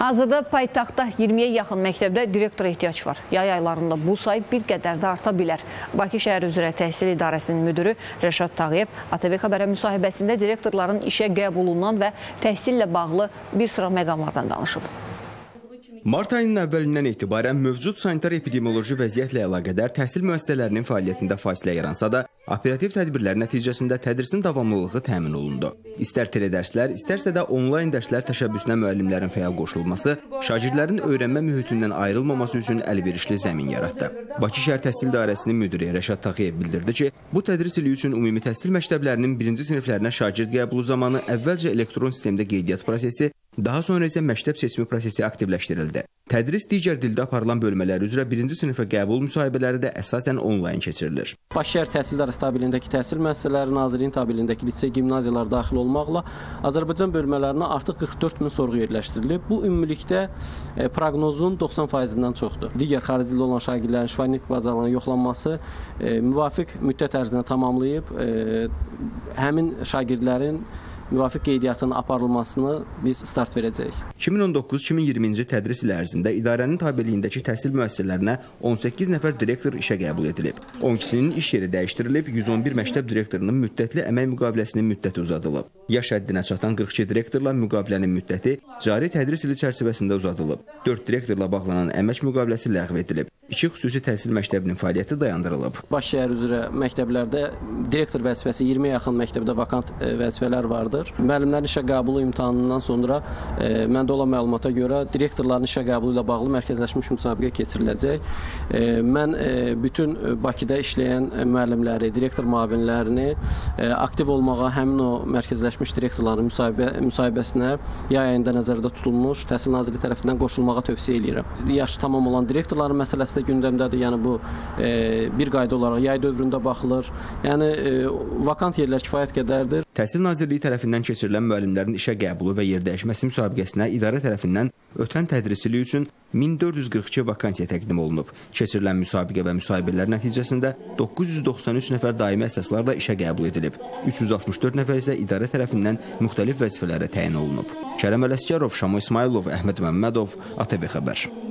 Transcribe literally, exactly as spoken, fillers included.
Hazırda paytaxtda iyirmiyə yaxın məktəbdə direktora ehtiyac var. Yay aylarında bu say bir qədər də arta bilər. Bakı şəhər üzrə təhsil idarəsinin müdürü Rəşad Tağıyev A T V xəbərə müsahibəsində direktorların işə qəbulundan və təhsillə bağlı bir sıra məqamlardan danışıb. Mart ayının əvvəlindən etibarən mövcud sanitar-epidemioloji vəziyyətlə əlaqədar təhsil müəssisələrinin fəaliyyətində fasilə yaransa da, operativ tədbirlər nəticəsində tədrisin davamlılığı təmin olundu. İstər teledərslər, istərsə də onlayn dərslər təşəbbüsünə müəllimlərin fəal qoşulması, şagirdlərin öyrənmə mühitindən ayrılmaması üçün əlverişli zəmin yaratdı. Bakı şəhər təhsil idarəsinin müdiri Rəşad Tağıyev bildirdi ki, bu tədris ili üçün ümumi təhsil məktəblərinin birinci siniflərinə şagird qəbulu zamanı əvvəlcə elektron sistemdə qeydiyyat prosesi, daha sonra isə məktəb seçimi prosesi aktivləşdirildi. Tədris digər dildə aparılan bölmələr üzrə birinci sinifə qəbul müsahibələri də əsasən onlayn keçirilir. Bakı şəhər təhsil idarəsi tabeliyindəki təhsil müəssisələri, Nazirliyin tabeliyindəki lisey, gimnaziyalar daxil olmaqla Azərbaycan bölmələrinə artıq qırx dörd min sorğu yerləşdirilib. Bu ümumilikdə e, proqnozun doxsan faizindən çoxdur. Digər xarici dildə olan şagirdlərin şifahilik bacalarının yoxlanması e, müvafiq müddət ərzində tamamlayıb e, həmin şagirdlərin müvafiq qeydiyyatın aparılmasını biz start verəcəyik. iki min on doqquz iki min iyirminci tədris ili ərzində idarənin tabeliyindəki təhsil müəssisələrinə on səkkiz nəfər direktor işə qəbul edilib. on ikisinin iş yeri dəyişdirilib, yüz on bir məktəb direktorunun müddətli əmək müqaviləsinin müddəti uzadılıb. Yaş həddinə çatan qırx iki direktorla müqavilənin müddəti cari tədris ili çərçivəsində uzadılıb. dörd direktorla bağlanan əmək müqaviləsi ləğv edilib. İki xüsusi təhsil məktəbinin fəaliyyəti dayandırılıb. Bakı şəhər üzrə məktəblərdə direktor vəzifəsi iyirmiyə yaxın məktəbdə vakant vəzifələr vardır. Müəllimlərin işə qəbulu imtahanından sonra e, məndə olan məlumata görə direktorların işə qəbulu ilə bağlı mərkəzləşmiş müsabiqə keçiriləcək. E, mən e, bütün Bakıda işləyən müəllimləri, direktor müavinlərini e, aktiv olmağa, həmin o mərkəzləşmiş direktorların müsahibə, müsahibəsinə yay ayında nəzərdə tutulmuş Təhsil Nazirliyi tərəfindən qoşulmağa tövsiyə edirəm. Yaşı tamam olan direktorların məsələsi də gündəmdədir. Yəni bu e, bir qayda olaraq yay dövründə baxılır. Yəni e, vakant yerlər kifayət qədərdir. Təhsil Nazirliyi tərəfindən keçirilən müəllimlərin işə qəbulu və yerdəyişməsi müsabiqəsinə idarə tərəfindən ötən tədris ili üçün min dörd yüz qırx iki vakansiya təqdim olunub. Keçirilən müsabiqə və müsahibələr nəticəsində doqquz yüz doxsan üç nəfər daimi əsaslarla işə qəbul edilib. üç yüz altmış dörd nəfər isə idarə tərəfindən müxtəlif vəzifələrə təyin olunub. Kərəm Ələsgərov, Şamo İsmailov, Əhməd Məmmədov, A T V xəbər.